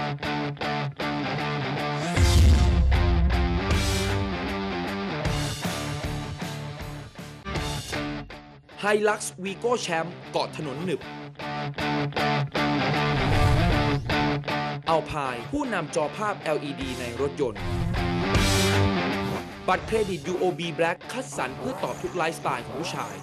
ไฮลักซ์วีโก้แชมป์เกาะถนนหนึบอัลพายผู้นำจอภาพ LED ในรถยนต์บัตรเครดิต UOB Black คัดสรรเพื่อตอบทุกไลฟ์สไตล์ของผู้ชาย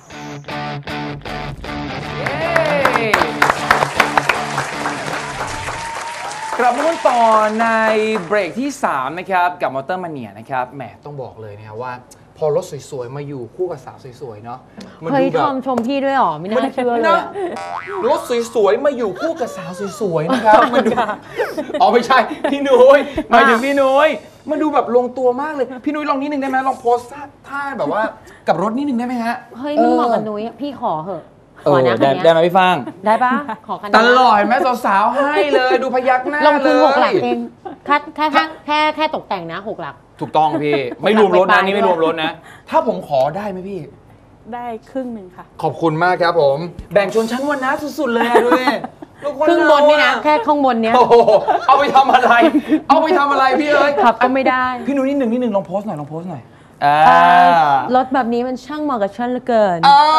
กลับมาต่อในเบรกที่3นะครับกับมอเตอร์มาเนียนะครับแหมต้องบอกเลยนะครับว่าพอรถสวยๆมาอยู่คู่กับสาวสวยๆเนาะเฮ้ยทอมชมพี่ด้วยหรอไม่น่าเชื่อเลยรถสวยๆมาอยู่คู่กับสาวสวยๆนะครับมันดูอ๋อไม่ใช่พี่นุ้ยหมายถึงพี่นุ้ยมันดูแบบลงตัวมากเลยพี่นุ้ยลองนิดนึงได้ไหมลองโพสท่าแบบว่ากับรถนิดนึงได้ไหมฮะเฮ้ยมันเหมาะกับนุ้ยพี่ขอเหอะขอนะได้ไหมพี่ฟางได้ปะขอกันตลอดแม่สาวๆให้เลยดูพยักหน้าเลยลงทุน6 หลักเองแค่ตกแต่งนะ6 หลักถูกต้องพี่ไม่รวมรถนะนี่ไม่รวมรถนะถ้าผมขอได้ไหมพี่ได้ครึ่งหนึ่งค่ะขอบคุณมากครับผมแบ่งชนชั้นวรรณะสุดๆเลยด้วยครึ่งบนนี่นะแค่ข้างบนเนี้ยเอาไปทำอะไรพี่เอ้ยขับก็ไม่ได้พี่นุ้ยนิดนึงลองโพสหน่อยรถแบบนี้มันช่างเหมาะกับฉันเหลือเกิน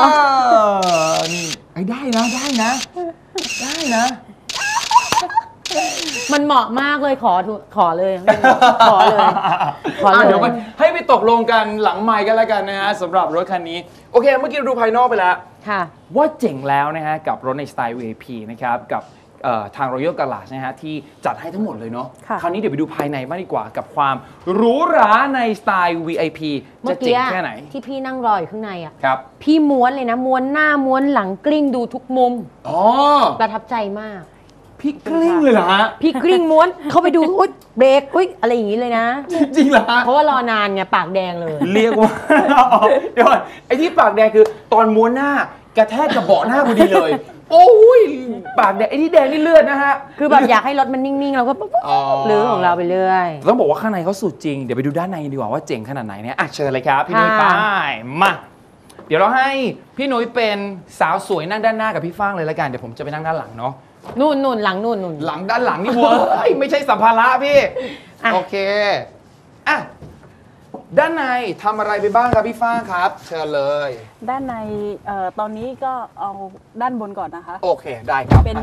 นี่ได้นะมันเหมาะมากเลยขอเลยเดี๋ยวให้ไปตกลงกันหลังไมค์กันแล้วกันนะฮะสำหรับรถคันนี้โอเคเมื่อกี้ดูภายนอกไปแล้วว่าเจ๋งแล้วนะฮะกับรถในสไตล์ VIP นะครับกับทาง Royal Garage นะฮะที่จัดให้ทั้งหมดเลยเนาะคราวนี้เดี๋ยวไปดูภายในบ้างดีกว่ากับความหรูหราในสไตล์ VIP จะเจ๋งแค่ไหนที่พี่นั่งรออยู่ข้างในอ่ะครับพี่ม้วนเลยนะม้วนหน้าม้วนหลังกลิ้งดูทุกมุมประทับใจมากพี่กลิ้งเลยเหรอฮะพี่กลิ้งม้วนเข้าไปดูอุ๊ยเบรกอุ๊ยอะไรอย่างนี้เลยนะจริงเหรอเพราะว่ารอนานไงปากแดงเลยเรียกว่าเดี๋ยวไอ้ที่ปากแดงคือตอนม้วนหน้ากระแทกกับเบาะหน้าพอดีเลยโอ้ยปากแดงไอ้ที่แดงนี่เลือดนะฮะคือแบบอยากให้รถมันนิ่งๆเราก็หรือของเราไปเรื่อยต้องบอกว่าข้างในเขาสุดจริงเดี๋ยวไปดูด้านในดีกว่าว่าเจ๋งขนาดไหนเนี่ยเชิญเลยครับพี่นุ้ยไปมาเดี๋ยวเราให้พี่นุ้ยเป็นสาวสวยนั่งด้านหน้ากับพี่ฟ้างเลยละกันเดี๋ยวผมจะไปนั่งด้านหลังเนาะนู่นหลังนู่นหลังด้านหลังนี่เว้ยไม่ใช่สัมภาระพี่โอเคอ่ะด้านในทำอะไรไปบ้างครับพี่ฟ้างครับเชิญเลยด้านในตอนนี้ก็เอาด้านบนก่อนนะคะโอเคได้ครับเป็น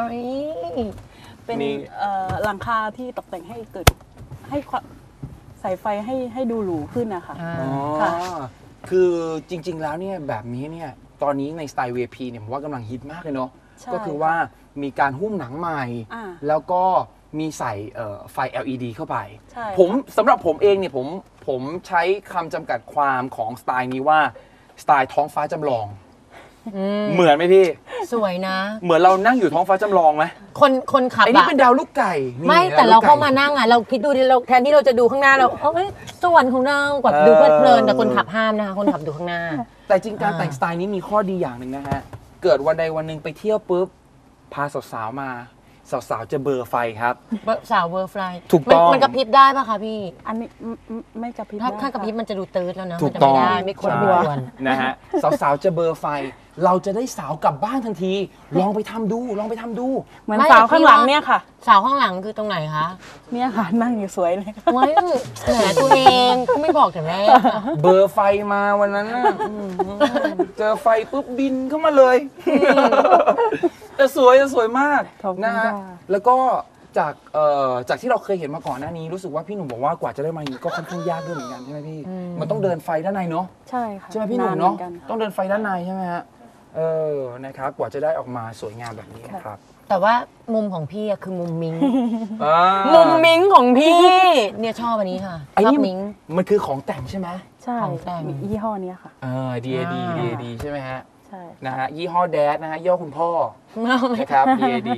หลังคาที่ตกแต่งให้เกิดให้ใส่ไฟให้ดูหรูขึ้นนะคะคือจริงๆแล้วเนี่ยแบบนี้เนี่ยตอนนี้ในสไตล์ VIP เนี่ยผมว่ากำลังฮิตมากเลยเนาะก็คือว่ามีการหุ้มหนังใหม่แล้วก็มีใส่ไฟ LED เข้าไปผมสำหรับผมเองเนี่ยผมใช้คำจำกัดความของสไตล์นี้ว่าสไตล์ท้องฟ้าจำลองเหมือนไหมพี่สวยนะเหมือนเรานั่งอยู่ท้องฟ้าจำลองไหมคนขับไอ้นี่เป็นดาวลูกไก่ไม่แต่เราเข้ามานั่งอ่ะเราคิดดูดิเราแทนที่เราจะดูข้างหน้าเราส่วนของเรากว่าดูเพลินแต่คนขับห้ามนะคะคนขับดูข้างหน้าแต่จริงการแต่งสไตล์นี้มีข้อดีอย่างหนึ่งนะฮะเกิดวันใดวันหนึ่งไปเที่ยวปุ๊บพาสาวๆมาสาวๆจะเบอร์ไฟครับสาวเบอร์ไฟถูกต้องมันกระพริบได้ป่ะคะพี่อันนี้ไม่กระพริบถ้ากระพริบมันจะดูตืดแล้วนะถูกต้องไม่ควรนะฮะสาวๆจะเบอร์ไฟเราจะได้สาวกลับบ้านทันทีลองไปทำดูเหมือนสาวข้างหลังเนี่ยค่ะสาวข้างหลังคือตรงไหนคะเนี่ยค่ะนั่งอยู่สวยเลยว้ายแหมตัวเองก็ไม่บอกแต่แรกเบอร์ไฟมาวันนั้นน่ะเจอไฟปุ๊บบินเข้ามาเลยแต่สวยมากนะฮะแล้วก็จากที่เราเคยเห็นมาก่อนหน้านี้รู้สึกว่าพี่หนุ่มบอกว่ากว่าจะได้มาอย่างนี้ก็ค่อนข้างยากด้วยเหมือนกันใช่ไหมพี่มันต้องเดินไฟด้านในเนาะใช่ค่ะใช่ไหมพี่หนุ่มเนาะต้องเดินไฟด้านในใช่ไหมฮะนะครับกว่าจะได้ออกมาสวยงามแบบนี้นะครับแต่ว่ามุมของพี่คือมุมมิ้งมุมมิ้งของพี่เนี่ยชอบอันนี้ค่ะชอบมิ้งมันคือของแต่งใช่ไหมใช่มียี่ห้อนี้ค่ะ DAD ใช่ไหมฮะใช่นะฮะยี่ห้อแดดนะฮะย่อคุณพ่อนะครับ DAD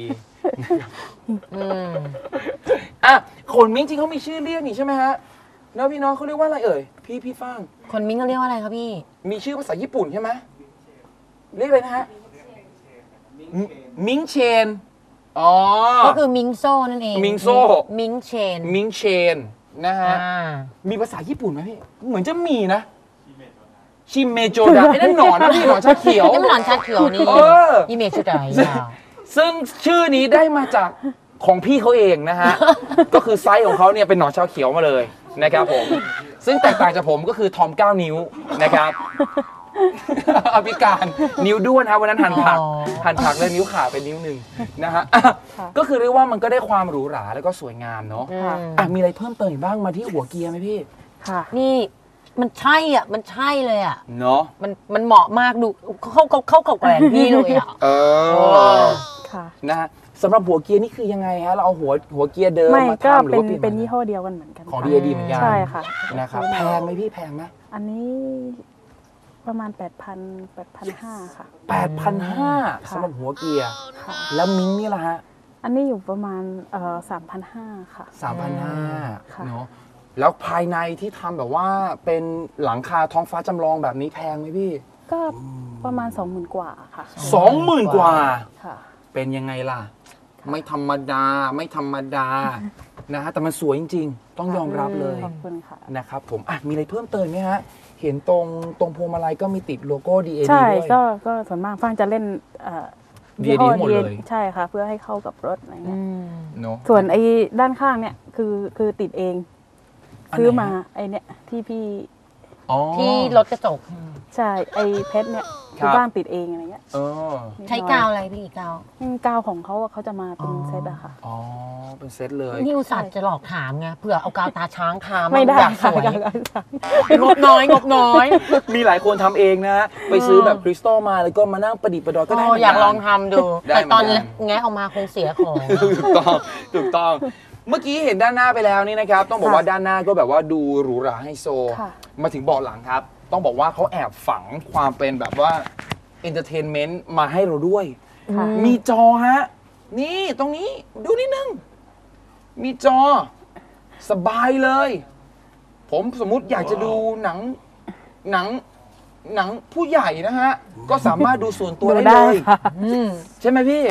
คนมิ้งจริงเขามีชื่อเรียกนี่ใช่ไหมฮะแล้วพี่น้องเขาเรียกว่าอะไรเอ่ยพี่ฟ้างคนมิ้งเขาเรียกว่าอะไรครับพี่มีชื่อภาษาญี่ปุ่นใช่ไหมเรียกอะไรนะฮะมิงเชนก็คือมิงโซ่นั่นเองมิงโซ่มิงเชนนะฮะมีภาษาญี่ปุ่นไหมพี่เหมือนจะมีนะชิเมโจดะไอ้นั่นหนอนนะพี่หนอนชาเขียวนี่มันหนอนชาเขียวนี่ยิเมโจดะซึ่งชื่อนี้ได้มาจากของพี่เขาเองนะฮะ ก็คือไซส์ของเขาเนี่ยเป็นหนอนชาวเขียวมาเลยนะครับผม ซึ่งแตกต่างจากผมก็คือทอม 9 นิ้วนะครับ อภิการนิ้วด้วนครับวันนั้นหั่นผักอ๋อหั่นผักแล้วนิ้วขาดเป็นนิ้วหนึ่งนะฮะก็คือเรียกว่ามันก็ได้ความหรูหราแล้วก็สวยงามเนาะอืมอ่ะมีอะไรเพิ่มเติมอีกบ้างมาที่หัวเกียร์ไหมพี่ค่ะนี่มันใช่อ่ะ มันใช่เลยอ่ะเนาะมันเหมาะมากดูเข้ากับแหวนพี่เลยอ่ะเออค่ะนะฮะสำหรับหัวเกียร์นี่คือยังไงฮะเราเอาหัวเกียร์เดิมไม่มาก็ทำหรือเป็นว่าเปลี่ยนเป็นใหม่ยี่ห้อเดียวกันเหมือนกันของค่ะ DAD เหมือนกันใช่ค่ะนะครับแพงไหมพี่แพงไหมอันนี้ประมาณ 8,500 ค่ะ 8,500สำหรับหัวเกียร์ค่ะแล้วมิ้งนี่ล่ะฮะอันนี้อยู่ประมาณ3,500 ค่ะ 3,500 ค่ะเนาะแล้วภายในที่ทำแบบว่าเป็นหลังคาท้องฟ้าจำลองแบบนี้แพงไหมพี่ก็ประมาณ 20,000 กว่าค่ะ 20,000 กว่าค่ะเป็นยังไงล่ะ ไม่ธรรมดาไม่ธรรมดานะฮะแต่มันสวยจริงๆ ต้องยอมรับเลยขอบคุณค่ะนะครับผมอ่ะมีอะไรเพิ่มเติมไหมฮะ เห็นตรงพวงมาลัยก็มีติดโลโก้ DAD ใช่ด้วยก็ส่วนมากฟังจะเล่น DAD ยี่ห้อหมดเลยใช่ค่ะ เพื่อให้เข้ากับรถอะไรเงี้ยเนาะส่วนไอ้ด้านข้างเนี่ยคือติดเองอันไหนซื้อมาไอ้เนี่ยที่พี่อ๋อที่รถกระจกใช่ไอ้เพชรเนี่ยครับคือบ้านติดเองอะไรเงี้ยเออนิดหน่อยใช้กาวอะไรพี่กาวกาวของเขาอะเขาจะมาเป็นเซตอะค่ะอ๋อ เป็นเซตเลยนี่อุตส่าห์จะหลอกถามไงเผื่อเอากาวตาช้างทาไม่ได้อยากสค่ะวยอยากสวยงบน้อยงบน้อยมีหลายคนทำเองนะ ไปซื้อแบบคริสตัลมาแล้วก็มานั่งประดิษฐ์ประดอยก็ได้เหมืนนอยากลองทำดูได้แต่ตอนเหมือนกันแงะออกมาคงเสียของถูกต้องถูกต้อง เมื่อกี้เห็นด้านหน้าไปแล้วนี่นะครับ ต้องบอกว่าด้านหน้าก็แบบว่าดูหรูหราไฮโซค่ะมาถึงเบาะหลังครับ ต้องบอกว่าเขาแอบฝังความเป็นแบบว่าเอนเตอร์เทนเมนต์มาให้เราด้วยค่ะมีจอฮะ นี่ตรงนี้ดูนิดนึง มีจอ สบายเลย ผมสมมุติอยากจะดูหนังผู้ใหญ่นะฮะ ก็สามารถดูส่วนตัวได้เลยค่ะใช่ไหมพี่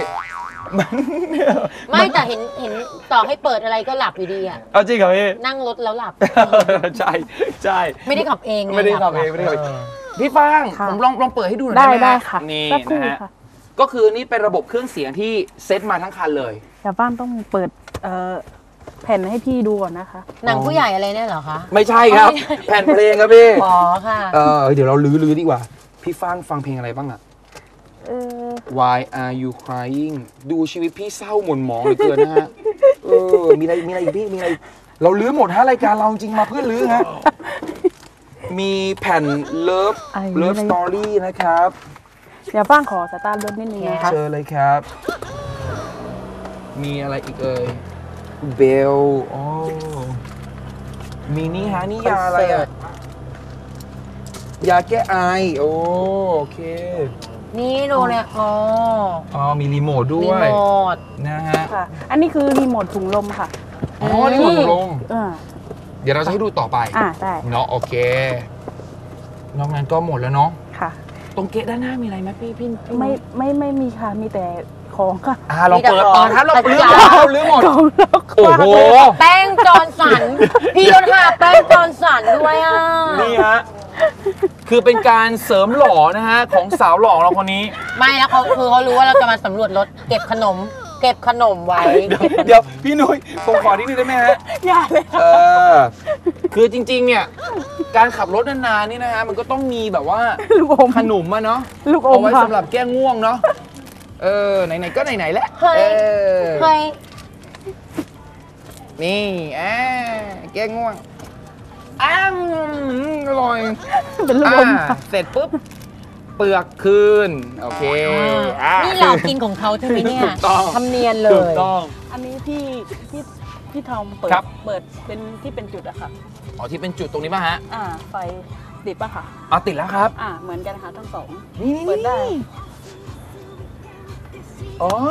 ไม่แต่เห็นต่อให้เปิดอะไรก็หลับอยู่ดีอ่ะเอาจริงเหรอพี่นั่งรถแล้วหลับใช่ใช่ไม่ได้ขับเองงไม่ได้ขับเองหลัไม่ได้ขับเอง พี่ฟางค่ะผมลองเปิดให้ดูหน่อยได้ได้ไหมได้ฮะค่ะนี่สักครู่นะฮะค่ะก็คือนี่เป็นระบบเครื่องเสียงที่เซตมาทั้งคันเลยเดี๋ยวบ้านต้องเปิดแผ่นให้พี่ดูก่อนนะคะหนังผู้ใหญ่อะไรเนี่ยเหรอคะไม่ใช่ครับ แผ่นเพลงครับพี่อ๋อค่ะเดี๋ยวเราลื้อดีกว่า พี่ฟางฟังเพลงอะไรบ้างอะเออ Why are you crying ดูชีวิตพี่เศร้าหม่นหมองเหลือเกินนะฮะ มีอะไรอีกพี่ มีอะไรอีกเราลื้อหมดฮะรายการเราจริงมาเพื่อลื้อฮะ มีแผ่น Love Story นะครับเดี๋ยวบ้างขอสตาร์ทรถนิดนึงนะคะเจอเลยครับ มีอะไรอีกเอ่ย เบลอ๋อมีนี่ฮะนี่ยาอะไรอะยาแก้ไอ โอเคนี่ดูเนี่ยอ๋อมีรีโมทด้รีวยโมทนะฮะค่ะ อันนี้คือรีโมทถุงลมค่ะอ๋อรีโมทลงอ่าเดี๋ยวเราจะให้ดูต่อไปได้เนาะโอเค นอกนั้นก็หมดแล้วเนาะค่ะตรงเกะด้านหน้ามีอะไรไหมพี่ไม่มีค่ะ มีแต่ของค่ะเราเปิดถ้าเราลื้อหมดเราลื้อหมดของแล้วโอ้โหแป้งจอนสัน พี่รถหาแป้งจอนสันด้วยอ่ะนี่ฮะ คือเป็นการเสริมหล่อนะฮะ ของสาวหล่อเราคนนี้ไม่แล้วเขารู้ว่าเราจะมาสำรวจรถเก็บขนมไว้เดี๋ยวพี่นุ้ยผมขอนิดนึงได้ไหมฮะอย่าเลยค่ะคือจริงๆเนี่ย การขับรถนานๆนี่นะฮะ มันก็ต้องมีแบบว่าลูกอมขนมอะเนาะลูกอเอามไว้ค่ะสำหรับแก้ง่วงเนาะ ไหนๆก็ไหนๆแล้วเฮ้ย เคยนี่แก้ง่วงอร่อยเป็นลูกอมค่ะเสร็จปุ๊บ เปลือกคืน โอเคนี่เรากินของเขาใช่ไหมเนี่ยถูกต้องทำเนียนเลถูกยต้องอันนี้พี่ทอมเปิดครับเปิดเป็นที่เป็นจุดอะค่ะอ๋อที่เป็นจุดตรงนี้ป่ะฮะไฟติดป่ะค่ะติดแล้วครับเหมือนกันค่ะทั้งสองนี่เปิดได้อ๋อ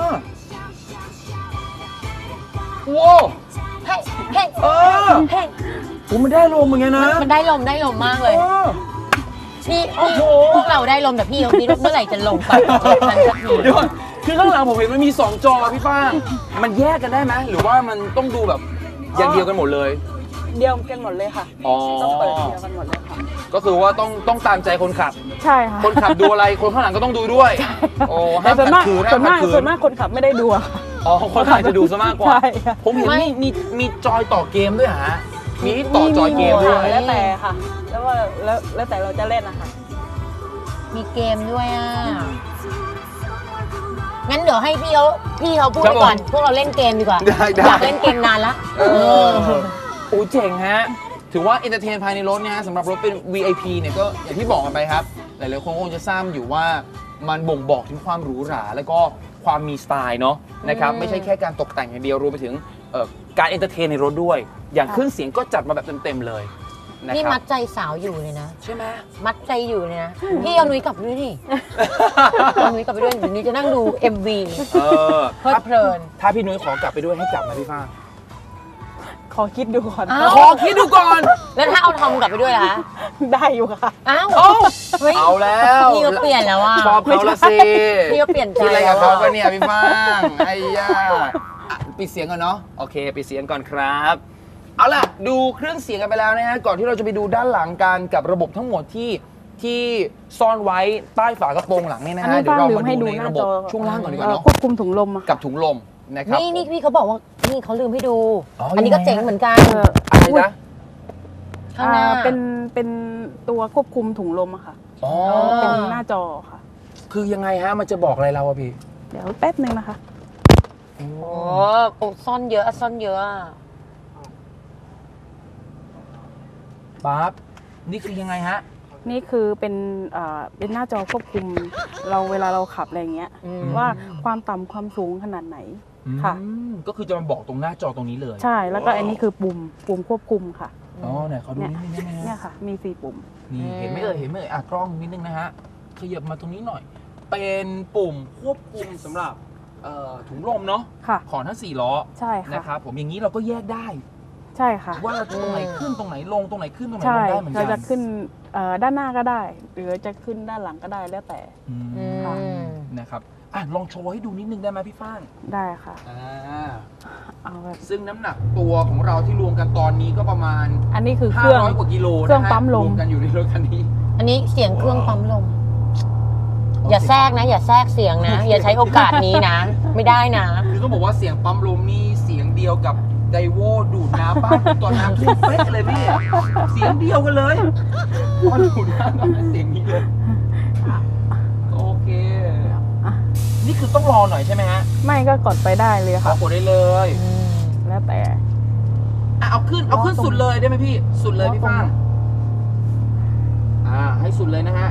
ว้าวเฮ้ยเฮ้ยเออเฮ้ยมันได้ลมเหมือนกันนะมันได้ลมมากเลย พี่โอ้โหพวกเราได้ลมแต่พี่นี่เมื่อไหร่จะลงไปฉันสักทีเดี๋ยวก่อนคือข้างหลังผมเห็นมันมี2จอพี่ป้างมันแยกกันได้ไหมหรือว่ามันต้องดูแบบอย่างเดียวกันหมดเลยเดียวกันหมดเลยค่ะอ๋อต้องเปิดเดียวกันหมดเลยค่ะก็คือว่าต้องตามใจคนขับใช่ค่ะคนขับดูอะไรคนข้างหลังก็ต้องดูด้วยโอ้ห้ามส่วนขัมาดกขืนส่วนมากขัดขืส่วนมากคนขับไม่ได้ดูอะค่ะอ๋อคนขับจะดูซะมากกว่าใช่ค่ะผมเห็นไม่มีจอยต่อเกมด้วยเหรอฮะมีที่ต่อจอยเกมด้วยแล้วแต่ค่ะ แล้วว่าแล้วแต่เราจะเล่นนะคะมีเกมด้วยอ่ะ งั้นเดี๋ยวให้พี่เขาพูดครับก่อนผมพวกเราเล่นเกมดีกว่าได้อยากเล่นเกมนานละโอ้เจ๋งฮะ ถือว่าเอนเตอร์เทนภายในรถเนี่ยฮะสำหรับรถเป็น VIP เนี่ยก็อย่างที่บอกกันไปครับ หลายๆคนคงจะทราบอยู่ว่ามันบ่งบอกถึงความหรูหราแล้วก็ความมีสไตล์เนาะนะครับ ไม่ใช่แค่การตกแต่งอย่างเดียวรวมไปถึงการเอนเตอร์เทนในรถด้วย อย่างเครื่องเสียงก็จัดมาแบบเต็มๆเลยนะพี่ครัมับดใจสาวอยู่เลยนะใช่ไหมมัดใจอยู่เลยนะ พี่เอานุ้ยกลับไปด้วยดิเอานุ้ยกลับไปด้วยเดี๋ยวนุ้ยจะนั่งดู MV เออเพลิดเพลินถ้าพี่นุ้ยขอกลับไปด้วยให้กลับมาพี่ฟ้างขอคิดดูก่อนอ้าวขอคิดดูก่อนแล้วถ้าเอาทอมกลับไปด้วยล่ะคะได้อยู่ค่ะอ้าวเอ้าเฮ้ยเอาแล้วพี่ก็เปลี่ยนแล้วอ่ะชอบเขาละสิพี่ก็เปลี่ยนใจคิดอะไรกับแล้วเขาอะกันเนี่ยพี่ฟ้างไอ้ย่าอ่ะปิดเสียงก่อนเนาะโอเคปิดเสียงก่อนครับ เอาล่ะดูเครื่องเสียงกันไปแล้วนะฮะก่อนที่เราจะไปดูด้านหลังกันกับระบบทั้งหมดที่ซ่อนไว้ใต้ฝากระโปรงหลังเนี่ยนะอันฮะนี้เดี๋ยวเราลืมาให้ดูดูในหน้าระบจบอช่วงล่างก่อนดีกว่าเนาะควบคุมถุงลมอะกัค่ะบถุงลมนะครับนี่พี่เขาบอกว่านี่เขาลืมให้ดูอ๋ออัอันนี้ก็ยังไงเจ๋งเหมือนกันอะไรนะข้างหน้าเป็นตัวควบคุมถุงลมอะค่ะอ๋อเป็นหน้าจอค่ะคือยังไงฮะมันจะบอกอะไรเราอะพี่เดี๋ยวแป๊บนึงนะคะโอ้ซ่อนเยอะซ่อนเยอะอะปั๊บนี่คือยังไงฮะนี่คือเป็นหน้าจอควบคุมเวลาเราขับอะไรอย่างเงี้ยอืมว่าความต่ำความสูงขนาดไหน ค่ะก็คือจะมาบอกตรงหน้าจอตรงนี้เลยใช่แล้วก็อันนี้คือปุ่มควบคุมค่ะอ๋อไหนขอดูนิดนึงได้ไหมเนี่ยฮะค่ะ มี4 ปุ่มนี่เห็นไหมเห็นไหมอ่ะกล้องนิดนึงนะฮะขยับมาตรงนี้หน่อย เป็นปุ่มควบคุมสำหรับถุงลมเนาะค่ะของทั้ง4ล้อใช่ค่ะนะครับผมอย่างนี้เราก็แยกได้ใช่ค่ะว่าตรงไหนขึ้นตรงไหนลงตรงไหนขึ้นตรงไหนลใช่งได้เหมือนเรากัจะนขึ้นด้านหน้าก็ได้ หรือจะขึ้นด้านหลังก็ได้แล้วแต่อืมอืมนะครับอ่ะลองโชว์ให้ดูนิดนึงได้ไหมพี่ฟ้างได้ค่ะ เอาแบบซึ่งน้ำหนักตัวของเราที่รวมกันตอนนี้ก็ประมาณอันนี้คือเครื่อง 500 กว่ากิโลนะฮะเครื่องปั๊มลมรวมกันอยู่ในรถคันนี้อันนี้เสียงเครื่องปั๊มลม อย่าแทรกนะ อย่าแทรกเสียงนะ อย่าใช้โอกาสนี้นะ ไม่ได้นะคือต้องบอกว่าเสียงปั๊มลมนี่เสียงเดียวกับไดโวดูดน้ำบ้านคุณตอนน้ำท่วมเป๊ะเลยพี่ เสียงเดียวกันเลยพอดูดน้ำตอนนั้นเสียงนี้เลย โอเค นี่คือต้องรอหน่อยใช่ไหมฮะไม่ก็กดไปได้เลยขอค่ะกดได้เลยแล้วแต่อ่ะเอาขึ้นสุดเลยได้ไหมพี่ สุดเลยพี่ฟ้างให้สุดเลยนะฮะ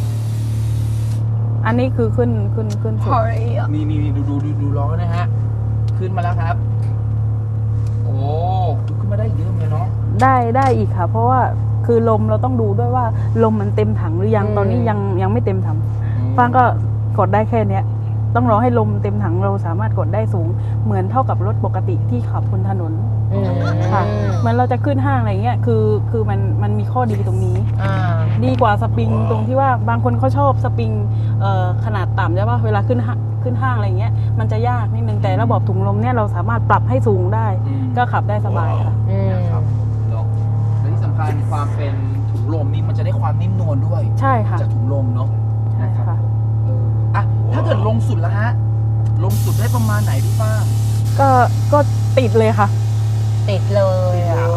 อันนี้คือขึ้นสุดนี่ดูล้อนะฮะ ขึ้นมาแล้วครับ โอ้ขึ้นมาได้เยอะเลยเนาะได้อีกค่ะ เพราะว่าคือลมเราต้องดูด้วยว่าลมมันเต็มถังหรือยังอืมตอนนี้ยังไม่เต็มถังฟังก็กดได้แค่เนี้ยต้องรอให้ลมเต็มถังเราสามารถกดได้สูง เหมือนเท่ากับรถปกติที่ขับบนถนนอืมค่ะเหมือนเราจะขึ้นห้างอะไรเงี้ยคือมันมีข้อดีตรงนี้อ่าดีกว่าสปริงตรงที่ว่าบางคนเขาชอบสปริงขนาดต่ำใช่ป่ะเวลาขึ้นห้างอะไรเงี้ยมันจะยากนิดนึงแต่ระบบถุงลมเนี่ยเราสามารถปรับให้สูงได้ ก็ขับได้สบายค่ะอืมนะครับเนาะและที่สำคัญความเป็นถุงลมนี่มันจะได้ความนิ่มนวลด้วยใช่ค่ะจากถุงลมเนาะใช่ค่ะอ่ะถ้าเกิดลงสุดแล้วฮะ ลงสุดได้ประมาณไหนพี่ฟ้างก็ติดเลยค่ะติดเลยอ่ะ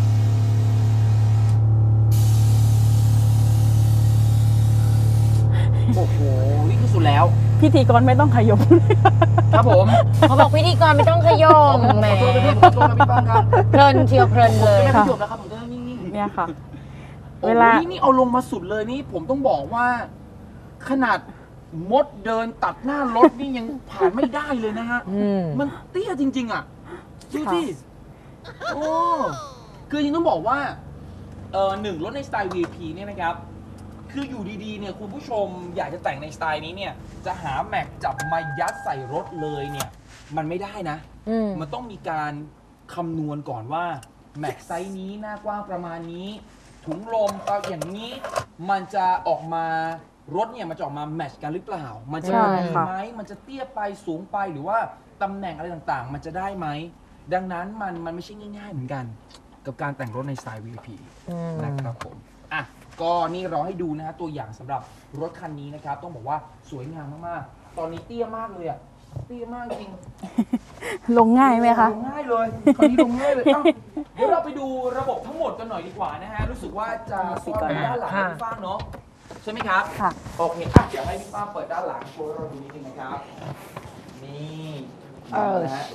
โอ้โหนี่คือสุดแล้วพิธีกรไม่ต้องขยบครับผมเขาบอกพิธีกรไม่ต้องขยมแหมขอโทษนะพี่ขอโทษนะพี่ฟ้างครับเพลินเชียวเพลินเลยไม่ค่ะได้จบแล้วครับผมจะนิ่งๆเนี่ยค่ะโอ้เวโหลานี่เอาลงมาสุดเลยนี่ผมต้องบอกว่า ขนาดมดเดินตัดหน้ารถนี่ยังผ่านไม่ได้เลยนะฮะอืมมันเตี้ยจริง ๆ อ่ะดูสิโอ้คือจริงต้องบอกว่าหนึ่งรถในสไตล์ VIP เนี่ยนะครับ คืออยู่ดีๆเนี่ยคุณผู้ชมอยากจะแต่งในสไตล์นี้เนี่ย จะหาแม็กจับมายัดใส่รถเลยเนี่ย มันไม่ได้นะอืมมันต้องมีการคำนวณก่อนว่าแม็กไซส์นี้หน้ากว้างประมาณนี้ ถุงลมอย่างนี้มันจะออกมารถเนี่ยมันจะออกมาแมทช์กันหรือเปล่า มันจะใช่ดีค่ะไหมมันจะเตี้ยไปสูงไปหรือว่าตำแหน่งอะไรต่างๆ มันจะได้ไหมดังนั้นมันไม่ใช่ง่ายๆเหมือนกัน กับการแต่งรถในสไตล์ VIP อืมนะครับผมอ่ะก็นี่เราให้ดูนะฮะตัวอย่างสำหรับรถคันนี้นะครับต้องบอกว่าสวยงามมากๆตอนนี้เตี้ยมากเลยอะเตี้ยมากจริงลงง่ายไหมคะลงง่ายเลยคราวนี้ลงง่ายเลยเอ้าเดี๋ยวเราไปดูระบบทั้งหมดกันหน่อยดีกว่านะฮะรู้สึกว่าจะซ่อนไว้ด้านหลังให้พี่ฟ้างเนาะใช่ไหมครับค่ะโอเคอ่ะเดี๋ยวให้พี่ฟ้างเปิดด้านหลังโชว์ให้เราดูนิดนึงนะครับนี่นะฮะ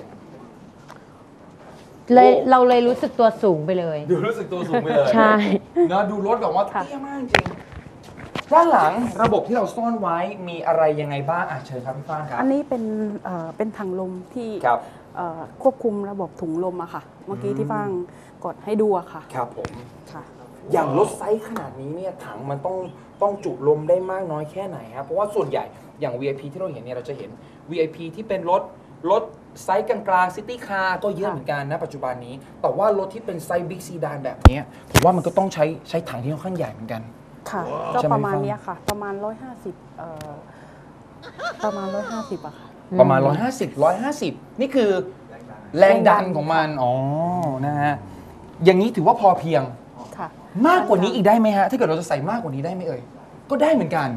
เราเลยรู้สึกตัวสูงไปเลยดูรู้สึกตัวสูงไปเลยใช่เนอะดูรถแบบว่าเตี้ยมากจริงด้านหลังระบบที่เราซ่อนไว้มีอะไรยังไงบ้างอ่ะเชิญครับพี่ฟ้างครับอันนี้เป็นถังลมที่ครับควบคุมระบบถุงลมอะค่ะ เมื่อกี้ที่ฟางกดให้ดูอะค่ะครับผมค่ะอย่างรถไซส์ขนาดนี้เนี่ยถังมันต้องจุลมได้มากน้อยแค่ไหนครับเพราะว่าส่วนใหญ่อย่าง VIP ที่เราเห็นเนี่ยเราจะเห็น VIP ที่เป็นรถไซส์กลางๆซิตี้คาร์ก็เยอะเหมือนกันนะปัจจุบันนี้แต่ว่ารถที่เป็นไซส์บิ๊กซีดานแบบนี้ผมว่ามันก็ต้องใช้ถังที่ค่อนข้างใหญ่เหมือนกันค่ะก็ใช่ไหมประมาณพี่ฟางเนี้ยค่ะ ประมาณ 150ประมาณ 150อะค่ะประมาณ 150 นี่คือแรงดันของมันอ๋อนะฮะอย่างนี้ถือว่าพอเพียงค่ะมากกว่านี้อีกได้ไหมฮะถ้าเกิดเราจะใส่มากกว่านี้ได้ไหมเอ่ยก็ได้เหมือนกัน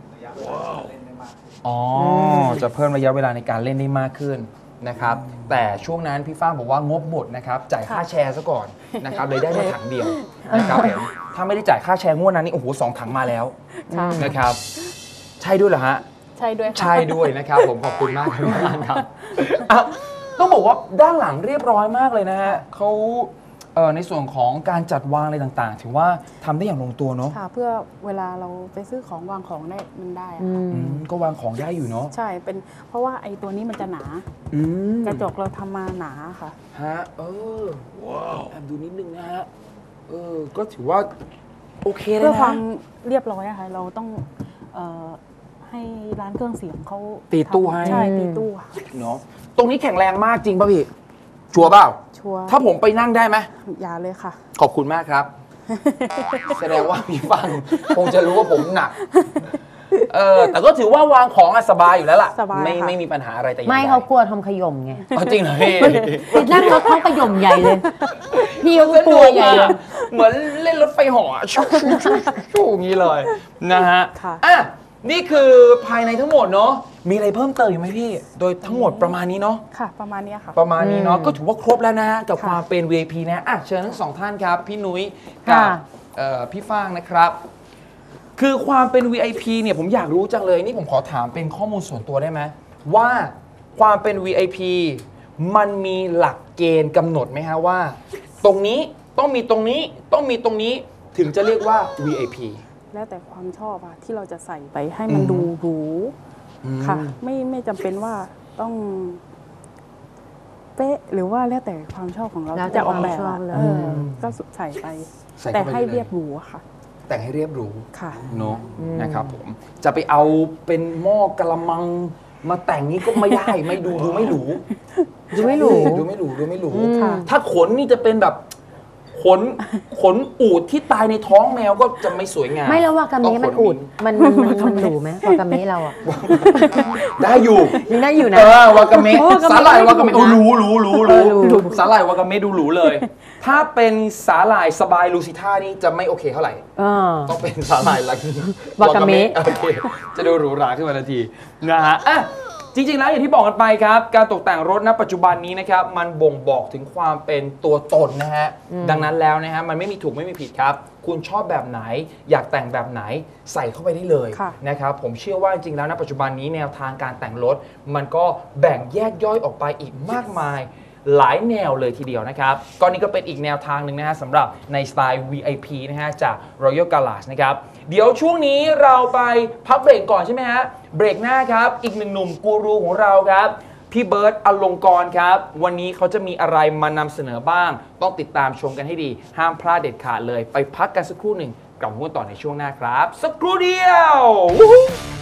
อ๋อจะเพิ่มระยะเวลาในการเล่นได้มากขึ้นนะครับแต่ช่วงนั้นพี่ฟ้างบอกว่างบหมดนะครับจ่ายค่าแชร์ซะก่อนนะครับเลยได้แค่ถังเดียวนะครับผมถ้าไม่ได้จ่ายค่าแชร์งวดนั้นนี่โอ้โห2 ถังมาแล้วค่ะนะครับใช่ด้วยเหรอฮะใช่ด้วยค่ะใช่ด้วยนะครับผมขอบคุณมากครับอ่ะต้องบอกว่าด้านหลังเรียบร้อยมากเลยนะฮะเขาในส่วนของการจัดวางอะไรต่างๆถือว่าทำได้อย่างลงตัวเนาะค่ะ เพื่อเวลาเราไปซื้อของวางของได้มันได้อะค่ะก็วางของได้อยู่เนาะใช่เป็นเพราะว่าไอ้ตัวนี้มันจะหนา กระจกเราทำมาหนาค่ะฮะว้าวแอบดูนิดนึงนะฮะก็ถือว่าโอเคเลยเพื่อนะความเรียบร้อยอะค่ะเราต้องให้ร้านเครื่องเสียงเขาตีตู้ให้ใช่ตีตู้ค่ะเนาะตรงนี้แข็งแรงมากจริงป่ะพี่ชัวร์เปล่าชัวร์ถ้าผมไปนั่งได้ไหมอย่าเลยค่ะขอบคุณมากครับ แสดงว่าพี่ฟังคงจะรู้ว่าผมหนักแต่ก็ถือว่าวางของอะสบายอยู่แล้วล่ะสบายค่ะไม่มีปัญหาอะไรแต่อย่งไม่ใดเขากลัวทำขย่มไงอ๋อจริงเหรอพี่ติดนั่งรถเขาขย่มใหญ่เลยพี่เขาก็กลัวใหญ่เลยเหมือนเล่นรถไฟเหาะชูอย่างนี้เลยนะฮะค่ะอ่ะนี่คือภายในทั้งหมดเนาะมีอะไรเพิ่มเติมอีกไหมพี่ โดยทั้งหมดประมาณนี้เนาะค่ะ ประมาณเนี้ยค่ะประมาณนี้เนาะก็ถือว่าครบแล้วนะฮะกับค่ะความเป็น VIP นะอ่ะเชิญทั้งสองท่านครับ พี่นุ้ยกับค่ะพี่ฟางนะครับ คือความเป็น VIP เนี่ยผมอยากรู้จังเลยนี่ผมขอถามเป็นข้อมูลส่วนตัวได้ไหมว่าความเป็น VIP มันมีหลักเกณฑ์กำหนดไหมฮะว่า ตรงนี้ต้องมีตรงนี้ต้องมีตรงนี้ถึงจะเรียกว่า VIP แล้วแต่ความชอบอะที่เราจะใส่ไปให้มันดูหรูค่ะ ไม่จำเป็นว่าต้องเป๊ะหรือว่าแล้วแต่ความชอบของเราแล้วที่แต่จะออกแบบความชอบอะเลยก็ใส่ไปใส่แต่เข้าไปให้เลยเรียบหรูอะค่ะแต่งให้เรียบหรูค่ะเนาะนะครับผมจะไปเอาเป็นหม้อกะละมังมาแต่งนี้ก็ไม่ได้ ไม่ดูไม่หรูดูไม่หรูดูไม่หรูดูไม่หรูค่ะถ้าขนนี่จะเป็นแบบขนอูดที่ตายในท้องแมวก็จะไม่สวยงามไม่แล้ววากาเมะมันอุดมันหรูไหมวากาเมะเราอ่ะได้อยู่ยังได้อยู่นะวากาเมะโอ้วากาเมะสาหร่ายวากาเมะไม่โอ้ถูกนะรู้สาหร่ายวากาเมะดูหรูเลย ถ้าเป็นสาหร่ายสบายลูซิท่านี่จะไม่โอเคเท่าไหร่ ต้องเป็นสาหร่ายลักวากาเมะโอเคจะดูหรูหราขึ้นมาทันทีนะฮะอ่ะจริงๆแล้วอย่างที่บอกกันไปครับ การตกแต่งรถณปัจจุบันนี้นะครับมันบ่งบอกถึงความเป็นตัวตนนะฮะดังนั้นแล้วนะฮะมันไม่มีถูกไม่มีผิดครับ คุณชอบแบบไหน อยากแต่งแบบไหนใส่เข้าไปได้เลยค่ะนะครับผมเชื่อว่าจริงๆแล้วณปัจจุบันนี้แนวทางการแต่งรถมันก็แบ่งแยกย่อยออกไปอีกมากมาย หลายแนวเลยทีเดียวนะครับก็นี่ก็เป็นอีกแนวทางหนึ่งนะฮะสำหรับในสไตล์ VIP นะฮะจาก Royal Garage นะครับเดี๋ยวช่วงนี้เราไปพักเบรกก่อนใช่ไหมฮะเบรกหน้าครับอีกหนึ่งหนุ่มกูรูของเราครับพี่เบิร์ตอลงกรณ์ครับวันนี้เขาจะมีอะไรมานำเสนอบ้างต้องติดตามชมกันให้ดีห้ามพลาดเด็ดขาดเลยไปพักกันสักครู่หนึ่งกลับมาพูดต่อในช่วงหน้าครับสักครู่เดียว